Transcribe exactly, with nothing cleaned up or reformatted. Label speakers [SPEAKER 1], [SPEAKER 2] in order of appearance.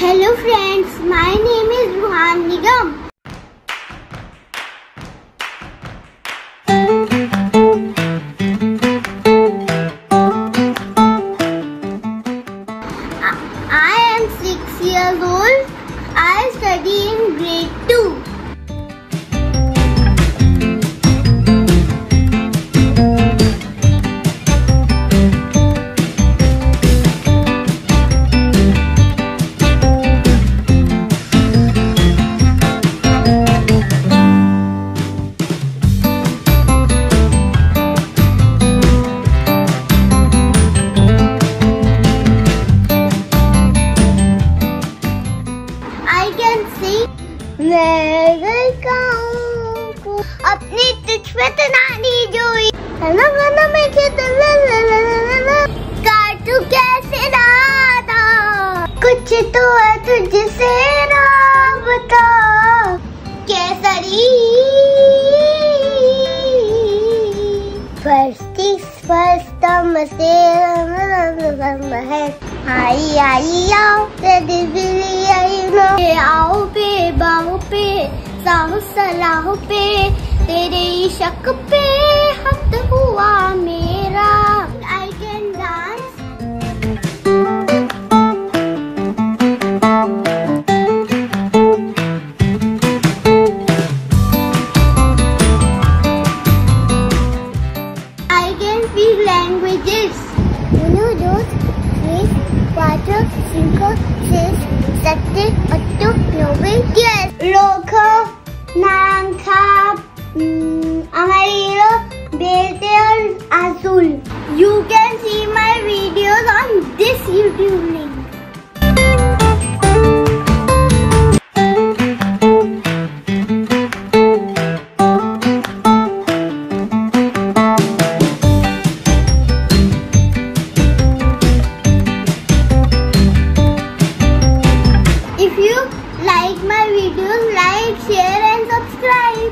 [SPEAKER 1] Hello friends, my name is Ruhaan Nigam. I am six years old. I study in grade two. I can sing. मैं घर गाऊं अपनी तुझ पे तनानी जोई ना गाना में खेत ला ला ला ला ला काटू कैसे दादा कुछ तो है तुझसे ना बता केसरी फर्स्ट फर्स्ट से है आई आई आओ तेरी दिली आई नो आओ पे बाहों पे साहु सलाहों पे तेरे इश्क पे हक हुआ मेरा I can dance. I can speak languages. You know those three, cuatro, cinco, seis, siete, ocho, nueve, diez. Rojo, naranja, mm, amarillo, verde और azul. You can see my videos on this YouTube link. If you like my videos, like, share and subscribe.